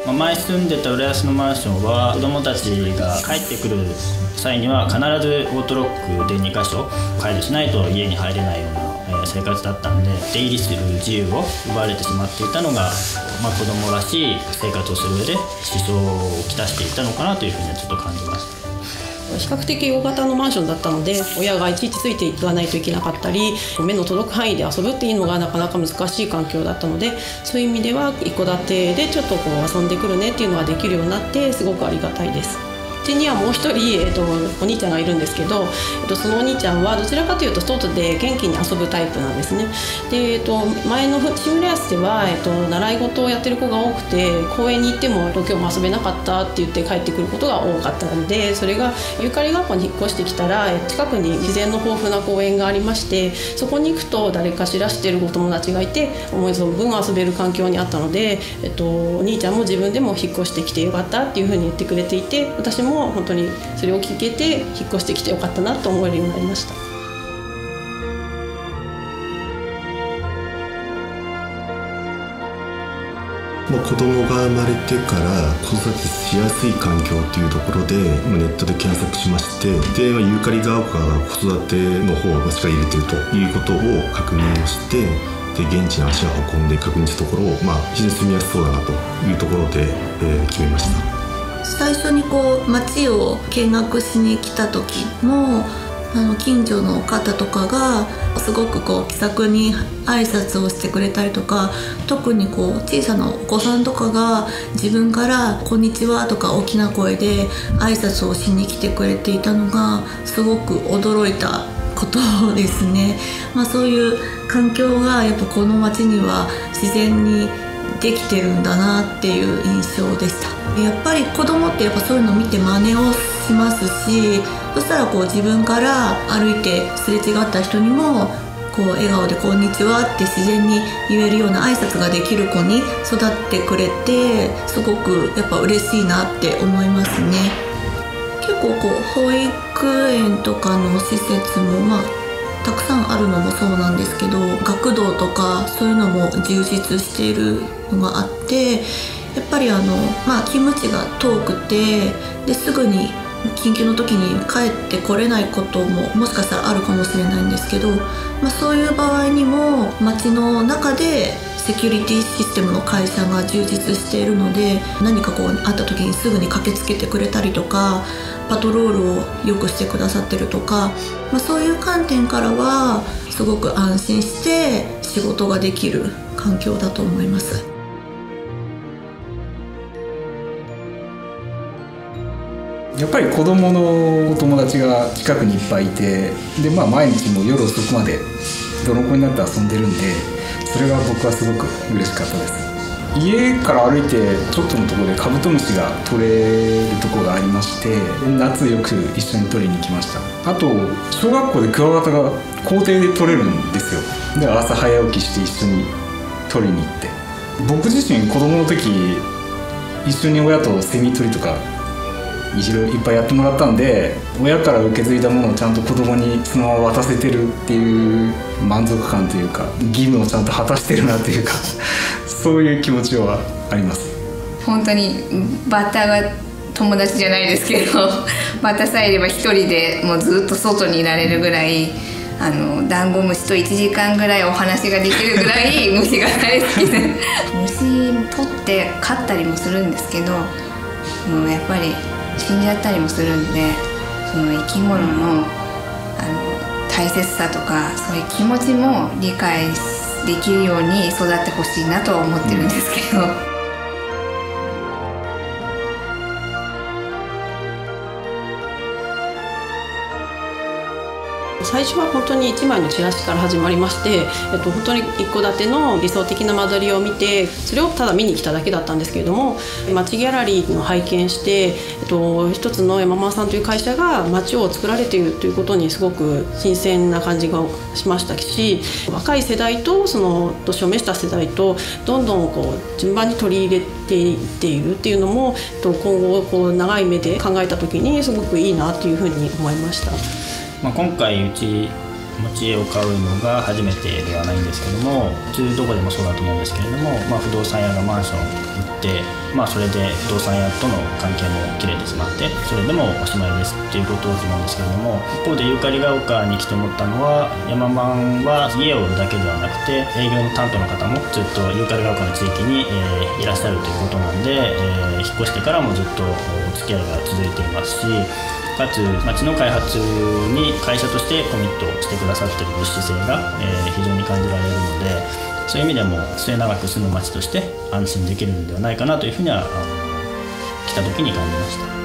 前住んでた浦安のマンションは子どもたちが帰ってくる際には必ずオートロックで2カ所解除しないと家に入れないような生活だったんで、出入りする自由を奪われてしまっていたのが、子どもらしい生活をする上で支障をきたしていたのかなというふうにはちょっと感じました。 比較的大型のマンションだったので、親がいちいちついていかないといけなかったり、目の届く範囲で遊ぶっていうのがなかなか難しい環境だったので、そういう意味では一戸建てでちょっと遊んでくるねっていうのができるようになってすごくありがたいです。うちにはもう一人、お兄ちゃんがいるんですけど、そのお兄ちゃんはどちらかというと外で元気に遊ぶタイプなんですね。で、前の新浦安では、習い事をやってる子が多くて、公園に行っても今日も遊べなかったって言って帰ってくることが多かったので、それがゆかり学校に引っ越してきたら近くに自然の豊富な公園がありまして、そこに行くと誰かしら知ってるお友達がいて思い存分遊べる環境にあったので、お兄ちゃんも自分でも引っ越してきてよかったっていうふうに言ってくれていて、私も本当にそれを聞けて引っ越してきてよかったなと思えるようになりました。 子供が生まれてから子育てしやすい環境というところでネットで検索しまして、でユーカリが丘が子育ての方を力入れているということを確認をして、で現地に足を運んで確認したところ、非常に住みやすそうだなというところで、決めました。 最初に街を見学しに来た時も近所の方とかがすごく気さくに挨拶をしてくれたりとか、特に小さなお子さんとかが自分から「こんにちは」とか大きな声で挨拶をしに来てくれていたのがすごく驚いたことですね。そういう環境がやっぱこの街には自然にできてるんだなっていう印象でした。やっぱり子供ってやっぱそういうのを見て真似をしますし、そしたら自分から歩いてすれ違った人にも笑顔で「こんにちは」って自然に言えるような挨拶ができる子に育ってくれて、すごくやっぱ嬉しいなって思いますね。結構保育園とかの施設もたくさんあるのもそうなんですけど、学童とかそういうのも充実しているのがあって、やっぱり勤務地が遠くてですぐに緊急の時に帰ってこれないことももしかしたらあるかもしれないんですけど、そういう場合にも街の中でセキュリティシステムの会社が充実しているので、何かあった時にすぐに駆けつけてくれたりとか、パトロールをよくしてくださってるとか、そういう観点からはすごく安心して仕事ができる環境だと思います。 やっぱり子供のお友達が近くにいっぱいいて、で毎日も夜遅くまで泥棒になって遊んでるんで、それが僕はすごく嬉しかったです。家から歩いてちょっとのところでカブトムシが取れるところがありまして、夏よく一緒に取りに行きました。あと小学校でクワガタが校庭で取れるんですよ。で朝早起きして一緒に取りに行って、僕自身子供の時一緒に親とセミ取りとかいっぱいやってもらったんで、親から受け継いだものをちゃんと子供にそのまま渡せてるっていう満足感というか、義務をちゃんと果たしてるなというかそういう気持ちはあります。 本当にバッタが友達じゃないですけどバッタさえいれば一人でもうずっと外にいられるぐらい、ダンゴムシと1時間ぐらいお話ができるぐらい虫が大好きで虫取って飼ったりもするんですけど、もうやっぱり死んじゃったりもするんで、その生き物の大切さとかそういう気持ちも理解できるように育ってほしいなとは思ってるんですけど。 最初は本当に1枚のチラシから始まりまして、本当に一戸建ての理想的な間取りを見て、それをただ見に来ただけだったんですけれども、街ギャラリーの拝見して、一つの山間さんという会社が街を作られているということにすごく新鮮な感じがしましたし、若い世代とその年を召した世代とどんどん順番に取り入れていっているっていうのも、今後長い目で考えた時にすごくいいなというふうに思いました。 今回うち持ち家を買うのが初めてではないんですけども、普通どこでもそうだと思うんですけれども、不動産屋がマンション売って、それで不動産屋との関係も切れてしまって、それでもおしまいですっていうことなんですけれども、一方でユーカリが丘に来て思ったのは、ヤママンは家を売るだけではなくて、営業の担当の方もずっとユーカリが丘の地域に、いらっしゃるということなんで、引っ越してからもずっとお付き合いが続いていますし、かつ町の開発に会社としてコミットしてくださっている姿勢が、非常に感じられるので、そういう意味でも末永く住む町として安心できるのではないかなというふうには来た時に感じました。